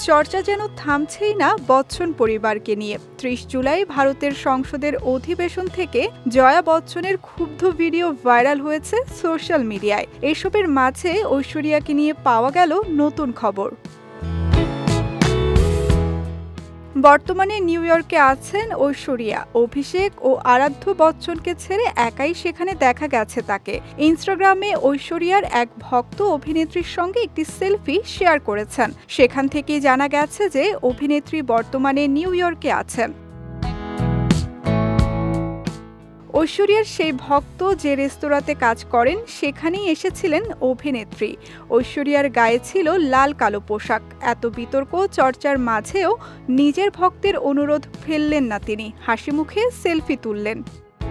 চর্চা যেন থামছেই না বচ্চন পরিবারকে নিয়ে। ৩০ জুলাই ভারতের সংসদের অধিবেশন থেকে জয়া বচ্চনের ক্ষুব্ধ ভিডিও ভাইরাল হয়েছে সোশ্যাল মিডিয়ায়। এসবের মাঝে ঐশ্বরিয়াকে নিয়ে পাওয়া গেল নতুন খবর। বর্তমানে নিউ ইয়র্কে আছেন ঐশ্বরিয়া। অভিষেক ও আরাধ্য বচ্চনকে ছেড়ে একাই সেখানে দেখা গেছে তাকে। ইনস্টাগ্রামে ঐশ্বরিয়ার এক ভক্ত অভিনেত্রীর সঙ্গে একটি সেলফি শেয়ার করেছেন। সেখান থেকেই জানা গেছে যে অভিনেত্রী বর্তমানে নিউ ইয়র্কে আছেন। ঐশ্বরিয়ার সেই ভক্ত যে রেস্তোরাঁতে কাজ করেন সেখানেই এসেছিলেন অভিনেত্রী। ঐশ্বরিয়ার গায়ে ছিল লাল কালো পোশাক। এত বিতর্ক চর্চার মাঝেও নিজের ভক্তের অনুরোধ ফেললেন না তিনি, হাসি মুখে সেলফি তুললেন।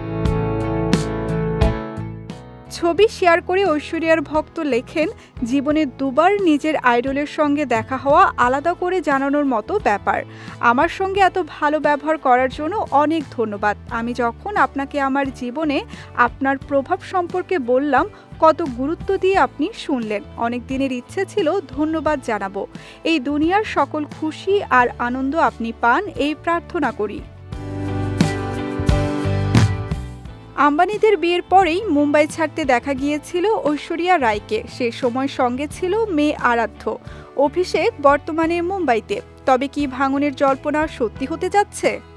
ছবি শেয়ার করে ঐশ্বরিয়ার ভক্ত লেখেন, জীবনে দুবার নিজের আইডলের সঙ্গে দেখা হওয়া আলাদা করে জানানোর মতো ব্যাপার। আমার সঙ্গে এত ভালো ব্যবহার করার জন্য অনেক ধন্যবাদ। আমি যখন আপনাকে আমার জীবনে আপনার প্রভাব সম্পর্কে বললাম, কত গুরুত্ব দিয়ে আপনি শুনলেন। অনেক দিনের ইচ্ছে ছিল ধন্যবাদ জানাবো। এই দুনিয়ার সকল খুশি আর আনন্দ আপনি পান, এই প্রার্থনা করি। আম্বানিদের বিয়ের পরেই মুম্বাই ছাড়তে দেখা গিয়েছিল ঐশ্বরিয়া রায়কে। সে সময় সঙ্গে ছিল মেয়ে আরাধ্য। অভিষেক বর্তমানে মুম্বাইতে। তবে কি ভাঙনের জল্পনা সত্যি হতে যাচ্ছে?